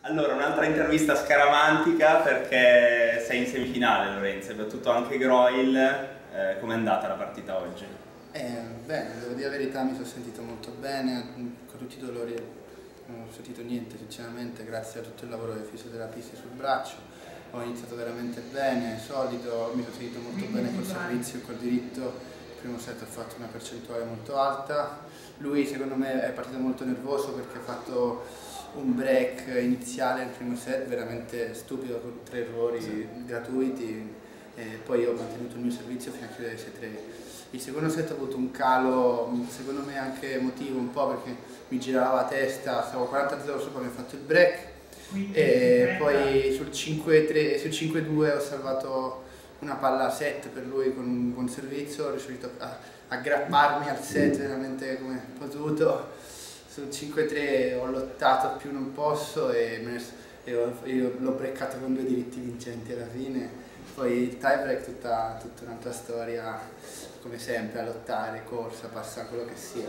Allora, un'altra intervista scaramantica perché sei in semifinale, Lorenzo, hai battuto anche Groil. Com'è andata la partita oggi? Bene, devo dire la verità, mi sono sentito molto bene, con tutti i dolori non ho sentito niente sinceramente, grazie a tutto il lavoro dei fisioterapisti sul braccio. Ho iniziato veramente bene, solido, mi sono sentito molto bene col servizio e col diritto. Il primo set ho fatto una percentuale molto alta. Lui secondo me è partito molto nervoso perché ha fatto un break iniziale nel primo set veramente stupido con 3 errori gratuiti. E poi io ho mantenuto il mio servizio fino a chiudere 6-3. Il secondo set ho avuto un calo, secondo me anche emotivo un po' perché mi girava la testa, stavo 40-0 sopra, mi ho fatto il break e poi sul 5-3, sul 5-2 ho salvato una palla a 7 per lui con un buon servizio, sono riuscito a aggrapparmi al set veramente come potuto. Sul 5-3 ho lottato più non posso e l'ho breakato con 2 diritti vincenti alla fine. Poi il tie break tutta un'altra storia, come sempre, a lottare, corsa, passa quello che sia.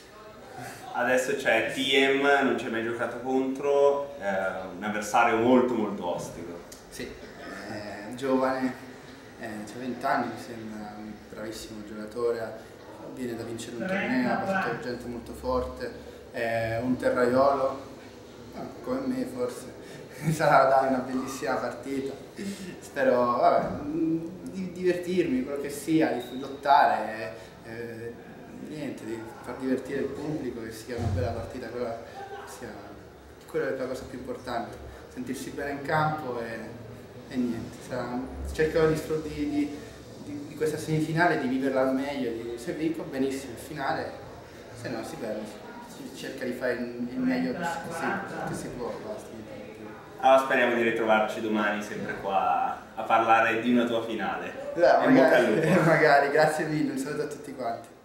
Adesso c'è TM, non ci hai mai giocato contro, un avversario molto molto ostico. Sì, giovane, ha 20 anni, mi sembra un bravissimo giocatore, viene da vincere un torneo, ha battuto gente molto forte, è un terraiolo, come me forse. Sarà dai, una bellissima partita, spero vabbè, di divertirmi, quello che sia, di lottare, niente, di far divertire il pubblico, che sia una bella partita, quella è la cosa più importante, sentirsi bene in campo e niente, cercherò di questa semifinale di viverla al meglio, se vinco benissimo il finale, se no si perde, si cerca di fare il meglio che si può, basta. Allora speriamo di ritrovarci domani sempre qua a parlare di una tua finale. Magari, grazie mille, un saluto a tutti quanti.